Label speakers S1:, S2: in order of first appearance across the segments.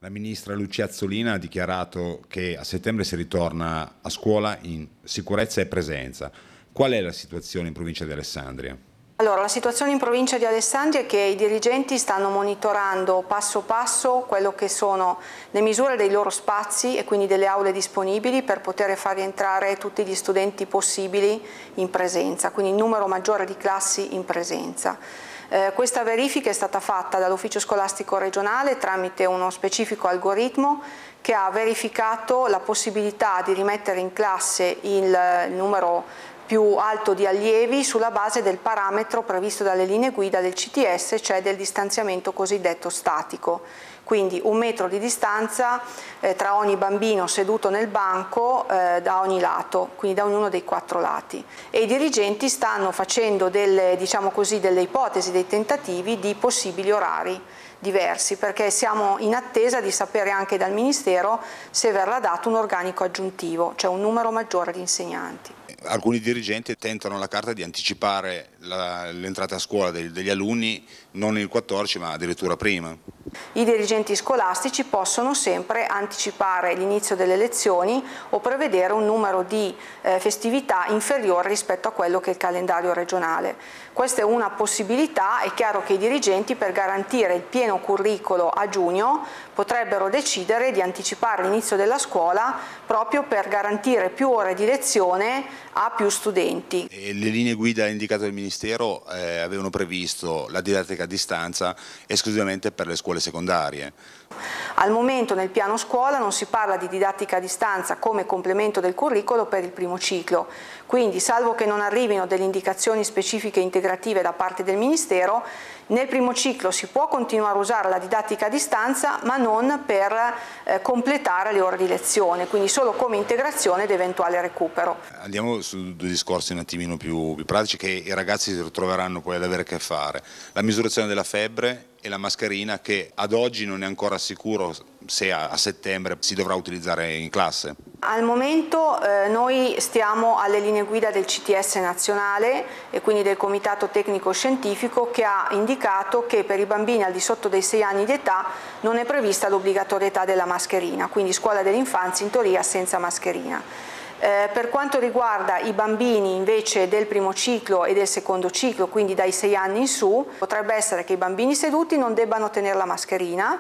S1: La ministra Lucia Azzolina ha dichiarato che a settembre si ritorna a scuola in sicurezza e presenza. Qual è la situazione in provincia di Alessandria?
S2: Allora, la situazione in provincia di Alessandria è che i dirigenti stanno monitorando passo passo quello che sono le misure dei loro spazi e quindi delle aule disponibili per poter far rientrare tutti gli studenti possibili in presenza, quindi il numero maggiore di classi in presenza. Questa verifica è stata fatta dall'ufficio scolastico regionale tramite uno specifico algoritmo che ha verificato la possibilità di rimettere in classe il numero più alto di allievi sulla base del parametro previsto dalle linee guida del CTS, cioè del distanziamento cosiddetto statico. Quindi 1 metro di distanza tra ogni bambino seduto nel banco da ogni lato, quindi da ognuno dei 4 lati. E i dirigenti stanno facendo delle ipotesi, dei tentativi di possibili orari diversi, perché siamo in attesa di sapere anche dal Ministero se verrà dato un organico aggiuntivo, cioè un numero maggiore di insegnanti.
S3: Alcuni dirigenti tentano la carta di anticipare l'entrata a scuola degli alunni non il 14 ma addirittura prima.
S2: I dirigenti scolastici possono sempre anticipare l'inizio delle lezioni o prevedere un numero di festività inferiore rispetto a quello che è il calendario regionale. Questa è una possibilità. È chiaro che i dirigenti, per garantire il pieno curricolo a giugno, potrebbero decidere di anticipare l'inizio della scuola proprio per garantire più ore di lezione a più studenti.
S3: E le linee guida indicate dal Ministero avevano previsto la didattica a distanza esclusivamente per le scuole secondarie.
S2: Al momento nel piano scuola non si parla di didattica a distanza come complemento del curricolo per il primo ciclo, quindi salvo che non arrivino delle indicazioni specifiche integrative da parte del Ministero, nel primo ciclo si può continuare a usare la didattica a distanza ma non per completare le ore di lezione, quindi solo come integrazione ed eventuale recupero.
S3: Andiamo su 2 discorsi un attimino più pratici che i ragazzi si ritroveranno poi ad avere a che fare. La misurazione della febbre e la mascherina, che ad oggi non è ancora sicuro se a settembre si dovrà utilizzare in classe.
S2: Al momento noi stiamo alle linee guida del CTS nazionale e quindi del Comitato Tecnico Scientifico, che ha indicato che per i bambini al di sotto dei 6 anni di età non è prevista l'obbligatorietà della mascherina, quindi scuola dell'infanzia in teoria senza mascherina. Per quanto riguarda i bambini invece del primo ciclo e del secondo ciclo, quindi dai 6 anni in su, potrebbe essere che i bambini seduti non debbano tenere la mascherina,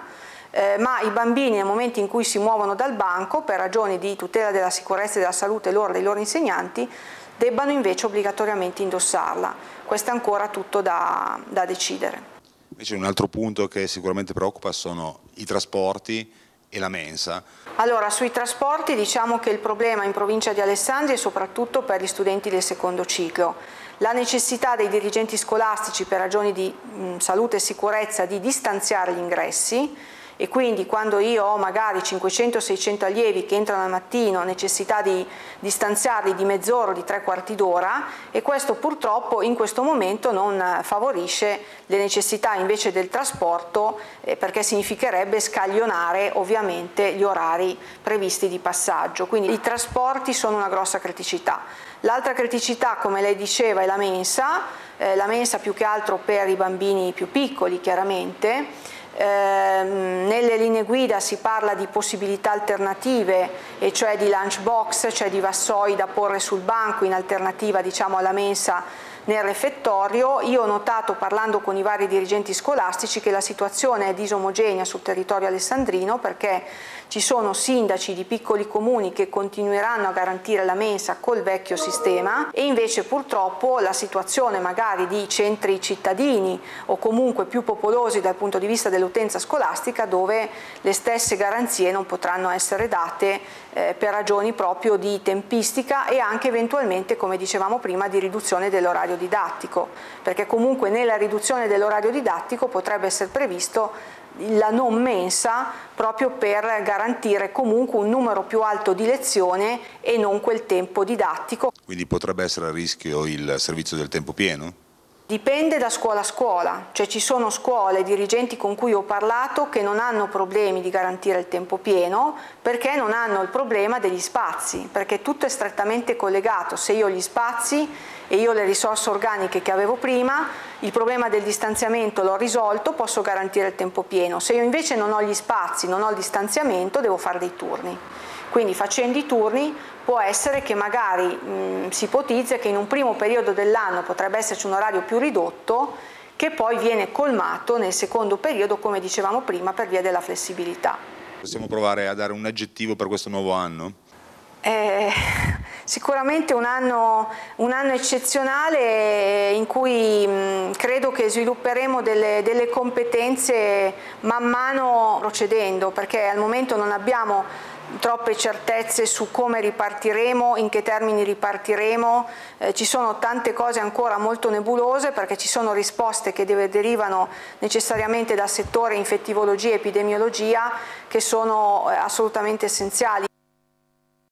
S2: ma i bambini nel momento in cui si muovono dal banco, per ragioni di tutela della sicurezza e della salute loro e dei loro insegnanti, debbano invece obbligatoriamente indossarla. Questo è ancora tutto da decidere.
S3: Invece un altro punto che sicuramente preoccupa sono i trasporti e la mensa.
S2: Allora, sui trasporti diciamo che il problema in provincia di Alessandria è soprattutto per gli studenti del secondo ciclo. La necessità dei dirigenti scolastici per ragioni di salute e sicurezza di distanziare gli ingressi, e quindi quando io ho magari 500-600 allievi che entrano al mattino, necessità di distanziarli di mezz'ora, di 3/4 d'ora, e questo purtroppo in questo momento non favorisce le necessità invece del trasporto, perché significherebbe scaglionare ovviamente gli orari previsti di passaggio, quindi i trasporti sono una grossa criticità. L'altra criticità, come lei diceva, è la mensa più che altro per i bambini più piccoli chiaramente. Nelle linee guida si parla di possibilità alternative, e cioè di lunch box, cioè di vassoi da porre sul banco in alternativa diciamo alla mensa nel refettorio. Io ho notato, parlando con i vari dirigenti scolastici, che la situazione è disomogenea sul territorio alessandrino, perché ci sono sindaci di piccoli comuni che continueranno a garantire la mensa col vecchio sistema, e invece purtroppo la situazione magari di centri cittadini o comunque più popolosi dal punto di vista dell'utenza scolastica, dove le stesse garanzie non potranno essere date per ragioni proprio di tempistica e anche eventualmente, come dicevamo prima, di riduzione dell'orario didattico, perché comunque nella riduzione dell'orario didattico potrebbe essere previsto la non mensa proprio per garantire comunque un numero più alto di lezione e non quel tempo didattico.
S3: Quindi potrebbe essere a rischio il servizio del tempo pieno?
S2: Dipende da scuola a scuola, cioè ci sono scuole, dirigenti con cui ho parlato che non hanno problemi di garantire il tempo pieno perché non hanno il problema degli spazi, perché tutto è strettamente collegato. Se io ho gli spazi e io ho le risorse organiche che avevo prima, il problema del distanziamento l'ho risolto, posso garantire il tempo pieno. Se io invece non ho gli spazi, non ho il distanziamento, devo fare dei turni. Quindi facendo i turni può essere che magari si ipotizza che in un primo periodo dell'anno potrebbe esserci un orario più ridotto che poi viene colmato nel secondo periodo, come dicevamo prima, per via della flessibilità.
S3: Possiamo provare a dare un aggettivo per questo nuovo anno?
S2: Sicuramente un anno eccezionale in cui credo che svilupperemo delle competenze man mano procedendo, perché al momento non abbiamo troppe certezze su come ripartiremo, in che termini ripartiremo, ci sono tante cose ancora molto nebulose perché ci sono risposte che derivano necessariamente dal settore infettivologia e epidemiologia che sono assolutamente essenziali.